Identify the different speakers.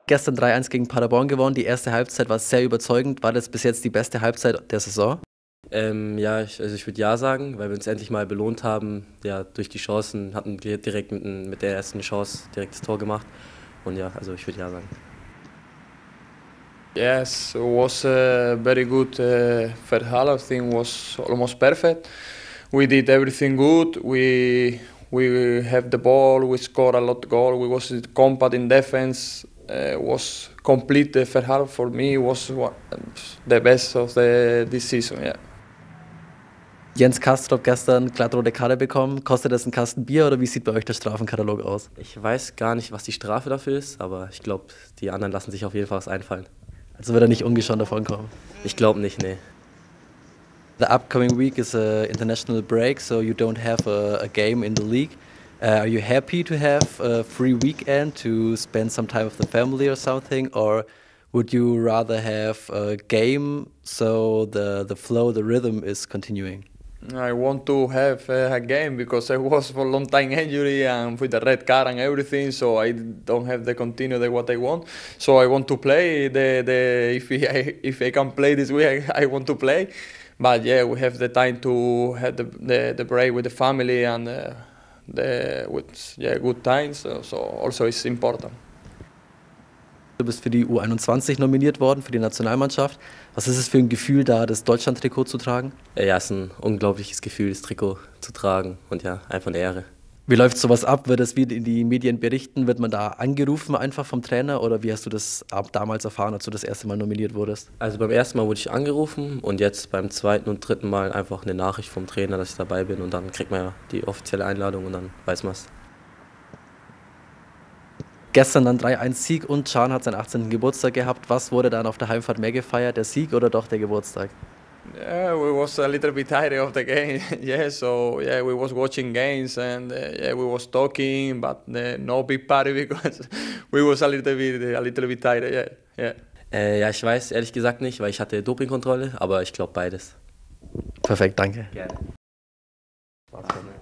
Speaker 1: Gestern 3-1 gegen Paderborn gewonnen. Die erste Halbzeit war sehr überzeugend. War das bis jetzt die beste Halbzeit der Saison?
Speaker 2: Ja, ich würde ja sagen, weil wir uns endlich mal belohnt haben. Ja, durch die Chancen hatten wir direkt mit der ersten Chance direkt das Tor gemacht. Und ja, also ich würde ja sagen.
Speaker 3: Yes, it was very good. First half, I think was almost perfect. We did everything good. We have the ball. We scored a lot of goal. We was compact in defense. Was complete the first half for me. Was the best of this season. Yeah.
Speaker 1: Jens Kastrop gestern glattrote Karte bekommen. Kostet das einen Kasten Bier oder wie sieht bei euch der Strafenkatalog aus?
Speaker 2: Ich weiß gar nicht, was die Strafe dafür ist, aber ich glaube, die anderen lassen sich auf jeden Fall was einfallen.
Speaker 1: Also wird er nicht ungeschoren davon kommen?
Speaker 2: Ich glaube nicht, nee.
Speaker 1: The upcoming week is a international break, so you don't have a game in the league. Are you happy to have a free weekend to spend some time with the family or something, or would you rather have a game so the flow, the rhythm is continuing?
Speaker 3: I want to have a game because I was for a long time injury and with the red card and everything, so I don't have the continue what I want. So I want to play if I can play this week, I want to play. But yeah, we have the time to have the break with the family and good times. So also it's important.
Speaker 1: Du bist für die U21 nominiert worden, für die Nationalmannschaft. Was ist es für ein Gefühl, da das Deutschland-Trikot zu tragen?
Speaker 2: Ja, es ist ein unglaubliches Gefühl, das Trikot zu tragen und ja, einfach eine Ehre.
Speaker 1: Wie läuft sowas ab? Wird das wieder in die Medien berichten? Wird man da angerufen einfach vom Trainer oder wie hast du das damals erfahren, als du das erste Mal nominiert wurdest?
Speaker 2: Also beim ersten Mal wurde ich angerufen und jetzt beim zweiten und dritten Mal einfach eine Nachricht vom Trainer, dass ich dabei bin und dann kriegt man ja die offizielle Einladung und dann weiß man es.
Speaker 1: Gestern dann 3-1 Sieg und Can hat seinen 18. Geburtstag gehabt. Was wurde dann auf der Heimfahrt mehr gefeiert, der Sieg oder doch der Geburtstag?
Speaker 3: Yeah, we was a little bit tired of the game. Yeah, so yeah, we was watching games and yeah, we was talking, but no big party because we was a little bit tired. Yeah, yeah.
Speaker 2: Ja, ich weiß ehrlich gesagt nicht, weil ich hatte Dopingkontrolle, aber ich glaube beides.
Speaker 1: Perfekt, danke.
Speaker 2: Gerne.